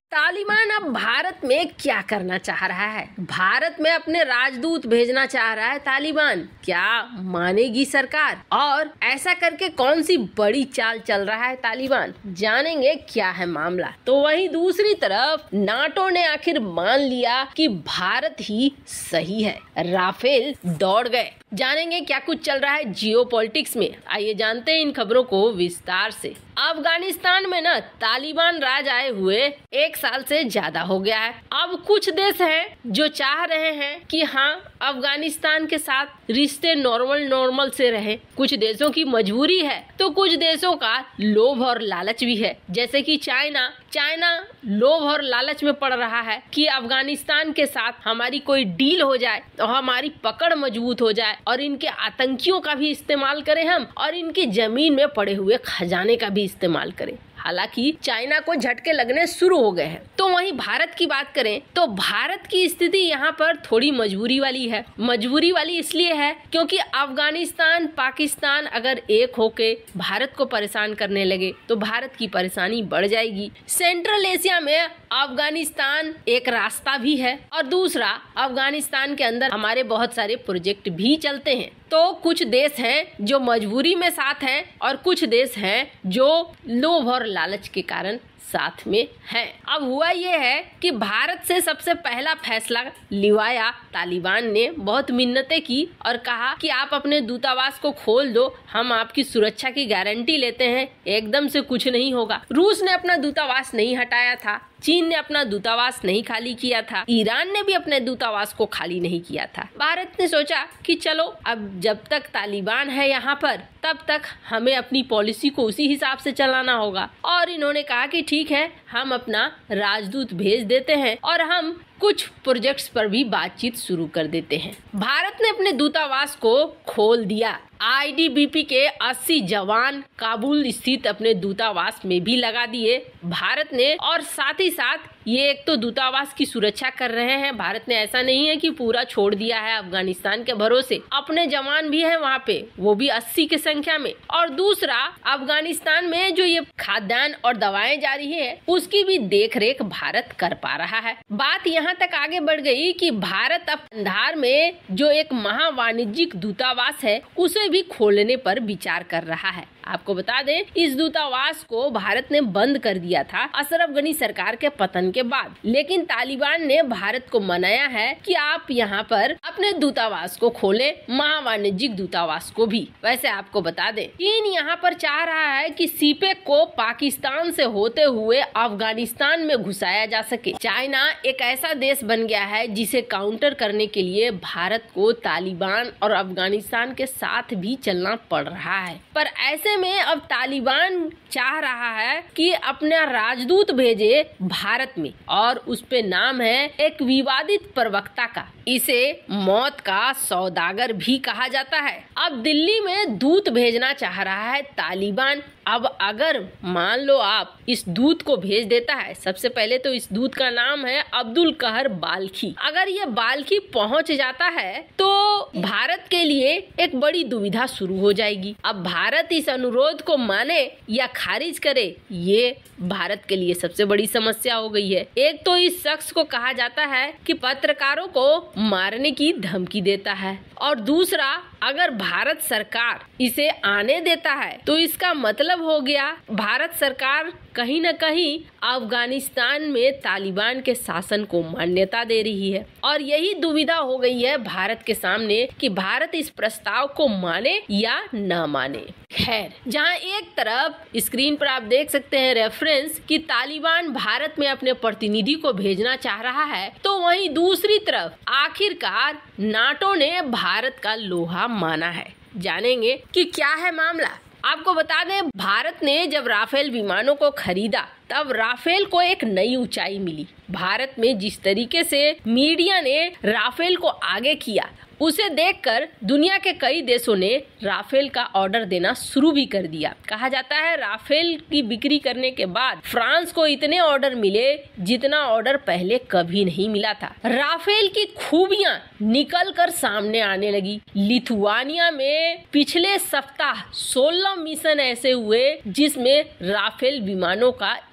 तालिबान अब भारत में क्या करना चाह रहा है? भारत में अपने राजदूत भेजना चाह रहा है तालिबान। क्या मानेगी सरकार? और ऐसा करके कौन सी बड़ी चाल चल रहा है तालिबान? जानेंगे क्या है मामला। तो वहीं दूसरी तरफ नाटो ने आखिर मान लिया कि भारत ही सही है, राफेल दौड़ गए। जानेंगे क्या कुछ चल रहा है जियोपॉलिटिक्स में। आइए जानते हैं इन खबरों को विस्तार से। अफगानिस्तान में ना तालिबान राज आए हुए 1 साल से ज्यादा हो गया है। अब कुछ देश हैं जो चाह रहे हैं कि हाँ, अफगानिस्तान के साथ रिश्ते नॉर्मल से रहे। कुछ देशों की मजबूरी है तो कुछ देशों का लोभ और लालच भी है, जैसे कि चाइना लोभ और लालच में पड़ रहा है कि अफगानिस्तान के साथ हमारी कोई डील हो जाए तो हमारी पकड़ मजबूत हो जाए और इनके आतंकियों का भी इस्तेमाल करें हम, और इनकी जमीन में पड़े हुए खजाने का भी इस्तेमाल करें। हालांकि चाइना को झटके लगने शुरू हो गए हैं। तो वहीं भारत की बात करें तो भारत की स्थिति यहाँ पर थोड़ी मजबूरी वाली है। मजबूरी वाली इसलिए है क्योंकि अफगानिस्तान पाकिस्तान अगर एक होके भारत को परेशान करने लगे तो भारत की परेशानी बढ़ जाएगी। सेंट्रल एशिया में अफगानिस्तान एक रास्ता भी है और दूसरा अफगानिस्तान के अंदर हमारे बहुत सारे प्रोजेक्ट भी चलते हैं। तो कुछ देश हैं जो मजबूरी में साथ हैं और कुछ देश हैं जो लोभ और लालच के कारण साथ में है। अब हुआ ये है कि भारत से सबसे पहला फैसला लिवाया तालिबान ने। बहुत मिन्नतें की और कहा कि आप अपने दूतावास को खोल दो, हम आपकी सुरक्षा की गारंटी लेते हैं, एकदम से कुछ नहीं होगा। रूस ने अपना दूतावास नहीं हटाया था, चीन ने अपना दूतावास नहीं खाली किया था, ईरान ने भी अपने दूतावास को खाली नहीं किया था। भारत ने सोचा कि चलो अब जब तक तालिबान है यहाँ पर तब तक हमें अपनी पॉलिसी को उसी हिसाब से चलाना होगा, और इन्होंने कहा कि ठीक है, हम अपना राजदूत भेज देते हैं और हम कुछ प्रोजेक्ट्स पर भी बातचीत शुरू कर देते हैं। भारत ने अपने दूतावास को खोल दिया। आईटीबीपी के 80 जवान काबुल स्थित अपने दूतावास में भी लगा दिए भारत ने, और साथ ही साथ ये एक तो दूतावास की सुरक्षा कर रहे हैं। भारत ने ऐसा नहीं है कि पूरा छोड़ दिया है अफगानिस्तान के भरोसे, अपने जवान भी हैं वहाँ पे, वो भी 80 की संख्या में। और दूसरा, अफगानिस्तान में जो ये खाद्यान्न और दवाएं जा रही है उसकी भी देखरेख भारत कर पा रहा है। बात यहाँ तक आगे बढ़ गई कि भारत अब कंधार में जो एक महावाणिज्यिक दूतावास है उसे भी खोलने पर विचार कर रहा है। आपको बता दें, इस दूतावास को भारत ने बंद कर दिया था अशरफ गनी सरकार के पतन के बाद, लेकिन तालिबान ने भारत को मनाया है कि आप यहाँ पर अपने दूतावास को खोलें, महावाणिज्यिक दूतावास को भी। वैसे आपको बता दें, चीन यहाँ पर चाह रहा है कि सीपेक को पाकिस्तान से होते हुए अफगानिस्तान में घुसाया जा सके। चाइना एक ऐसा देश बन गया है जिसे काउंटर करने के लिए भारत को तालिबान और अफगानिस्तान के साथ भी चलना पड़ रहा है। पर ऐसे में अब तालिबान चाह रहा है कि अपना राजदूत भेजे भारत में, और उस पे नाम है एक विवादित प्रवक्ता का। इसे मौत का सौदागर भी कहा जाता है। अब दिल्ली में दूत भेजना चाह रहा है तालिबान। अब अगर मान लो आप इस दूत को भेज देता है, सबसे पहले तो इस दूत का नाम है अब्दुल कहर बाल्खी। अगर ये बाल्खी पहुंच जाता है तो भारत के लिए एक बड़ी दुविधा शुरू हो जाएगी। अब भारत इस अनुरोध को माने या खारिज करे, ये भारत के लिए सबसे बड़ी समस्या हो गई है। एक तो इस शख्स को कहा जाता है कि पत्रकारों को मारने की धमकी देता है, और दूसरा, अगर भारत सरकार इसे आने देता है तो इसका मतलब हो गया भारत सरकार कहीं न कहीं अफगानिस्तान में तालिबान के शासन को मान्यता दे रही है। और यही दुविधा हो गई है भारत के सामने कि भारत इस प्रस्ताव को माने या न माने। खैर, जहां एक तरफ स्क्रीन पर आप देख सकते हैं रेफरेंस कि तालिबान भारत में अपने प्रतिनिधि को भेजना चाह रहा है, तो वहीं दूसरी तरफ आखिरकार नाटो ने भारत का लोहा माना है। जानेंगे कि क्या है मामला। आपको बता दें, भारत ने जब राफेल विमानों को खरीदा तब राफेल को एक नई ऊंचाई मिली। भारत में जिस तरीके से मीडिया ने राफेल को आगे किया, उसे देखकर दुनिया के कई देशों ने राफेल का ऑर्डर देना शुरू भी कर दिया। कहा जाता है राफेल की बिक्री करने के बाद फ्रांस को इतने ऑर्डर मिले जितना ऑर्डर पहले कभी नहीं मिला था। राफेल की खूबियां निकल कर सामने आने लगी। लिथुआनिया में पिछले सप्ताह 16 मिशन ऐसे हुए जिसमें राफेल विमानों का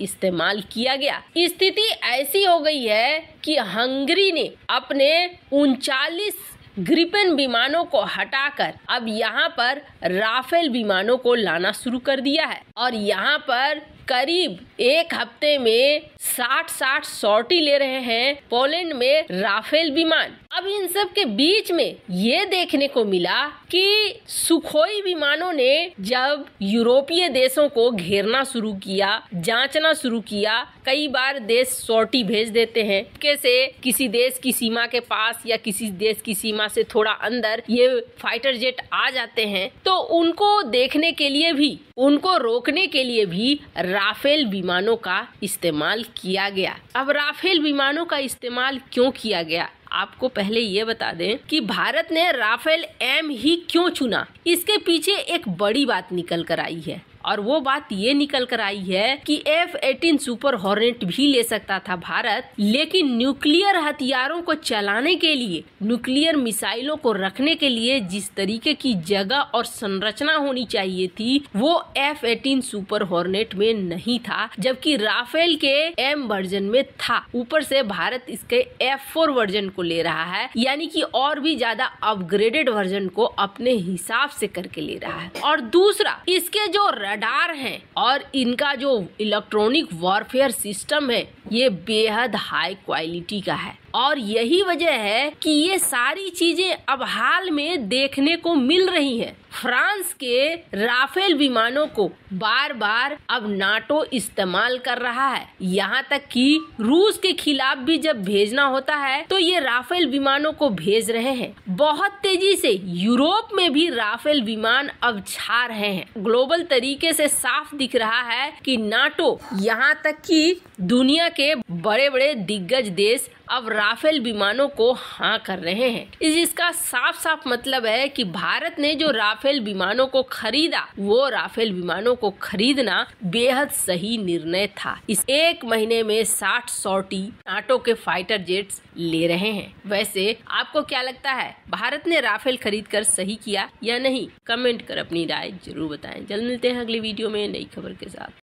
इस्तेमाल किया गया। स्थिति ऐसी हो गई है कि हंगरी ने अपने 39 ग्रिपेन विमानों को हटाकर अब यहाँ पर राफेल विमानों को लाना शुरू कर दिया है और यहाँ पर करीब एक हफ्ते में 60 सॉर्टी ले रहे हैं पोलैंड में राफेल विमान। अब इन सब के बीच में ये देखने को मिला कि सुखोई विमानों ने जब यूरोपीय देशों को घेरना शुरू किया, जांचना शुरू किया, कई बार देश सॉर्टी भेज देते हैं कैसे किसी देश की सीमा के पास या किसी देश की सीमा से थोड़ा अंदर ये फाइटर जेट आ जाते हैं, तो उनको देखने के लिए भी, उनको रोकने के लिए भी राफेल विमानों का इस्तेमाल किया गया। अब राफेल विमानों का इस्तेमाल क्यों किया गया, आपको पहले ये बता दें कि भारत ने राफेल एम ही क्यों चुना। इसके पीछे एक बड़ी बात निकल कर आई है और वो बात ये निकल कर आई है कि F-18 सुपर हॉर्नेट भी ले सकता था भारत, लेकिन न्यूक्लियर हथियारों को चलाने के लिए, न्यूक्लियर मिसाइलों को रखने के लिए जिस तरीके की जगह और संरचना होनी चाहिए थी वो F-18 सुपर हॉर्नेट में नहीं था, जबकि राफेल के एम वर्जन में था। ऊपर से भारत इसके F-4 वर्जन को ले रहा है, यानी कि और भी ज्यादा अपग्रेडेड वर्जन को अपने हिसाब से करके ले रहा है। और दूसरा, इसके जो रडार हैं और इनका जो इलेक्ट्रॉनिक वॉरफेयर सिस्टम है ये बेहद हाई क्वालिटी का है और यही वजह है कि ये सारी चीजें अब हाल में देखने को मिल रही हैं। फ्रांस के राफेल विमानों को बार बार अब नाटो इस्तेमाल कर रहा है, यहाँ तक कि रूस के खिलाफ भी जब भेजना होता है तो ये राफेल विमानों को भेज रहे हैं। बहुत तेजी से यूरोप में भी राफेल विमान अब छा रहे हैं। ग्लोबल तरीके से साफ दिख रहा है कि नाटो, यहाँ तक कि दुनिया के बड़े बड़े दिग्गज देश अब राफेल विमानों को हाँ कर रहे हैं। इसका साफ साफ मतलब है कि भारत ने जो राफेल विमानों को खरीदा, वो राफेल विमानों को खरीदना बेहद सही निर्णय था। इस एक महीने में 60 सॉर्टी नाटो के फाइटर जेट्स ले रहे हैं। वैसे आपको क्या लगता है, भारत ने राफेल खरीद कर सही किया या नहीं? कमेंट कर अपनी राय जरूर बताएं। जल्द मिलते हैं अगली वीडियो में नई खबर के साथ।